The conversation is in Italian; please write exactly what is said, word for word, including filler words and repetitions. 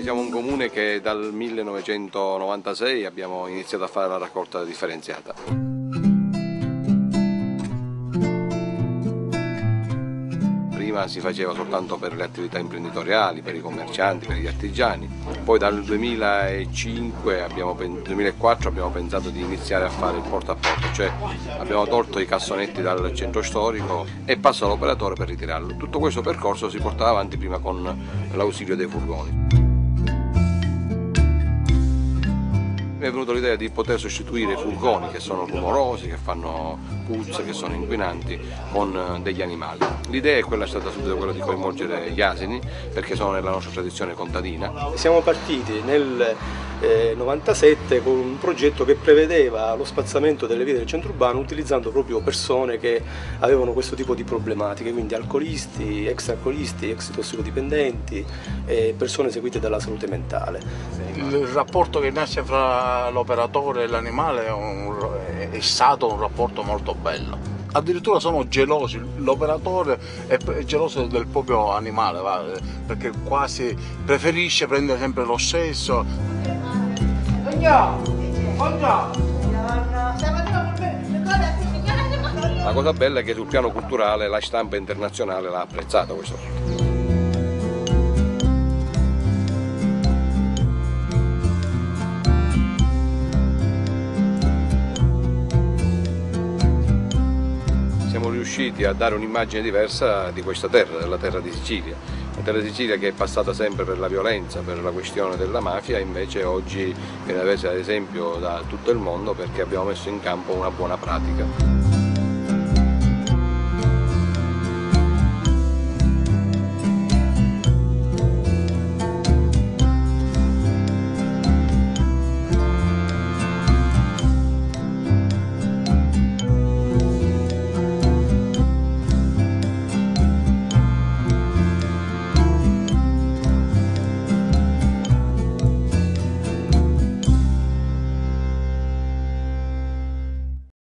siamo un comune che dal millenovecentonovantasei abbiamo iniziato a fare la raccolta differenziata. Prima si faceva soltanto per le attività imprenditoriali, per i commercianti, per gli artigiani, poi dal duemilacinque, abbiamo, duemilaquattro abbiamo pensato di iniziare a fare il porta a porta, cioè abbiamo tolto i cassonetti dal centro storico e passa all'operatore per ritirarlo. Tutto questo percorso si portava avanti prima con l'ausilio dei furgoni. Mi è venuta l'idea di poter sostituire i furgoni che sono rumorosi, che fanno puzze, che sono inquinanti, con degli animali. L'idea è quella, è stata subito quella di coinvolgere gli asini, perché sono nella nostra tradizione contadina. Siamo partiti nel eh, novantasette con un progetto che prevedeva lo spazzamento delle vie del centro urbano utilizzando proprio persone che avevano questo tipo di problematiche, quindi alcolisti, ex alcolisti, ex tossicodipendenti e persone seguite dalla salute mentale. Il rapporto che nasce fra l'operatore e l'animale è, è stato un rapporto molto bello. Addirittura sono gelosi, l'operatore è geloso del proprio animale, va, perché quasi preferisce prendere sempre lo stesso. La cosa bella è che sul piano culturale la stampa internazionale l'ha apprezzato questo. Siamo riusciti a dare un'immagine diversa di questa terra, della terra di Sicilia. La terra di Sicilia che è passata sempre per la violenza, per la questione della mafia, invece oggi viene presa ad esempio da tutto il mondo perché abbiamo messo in campo una buona pratica.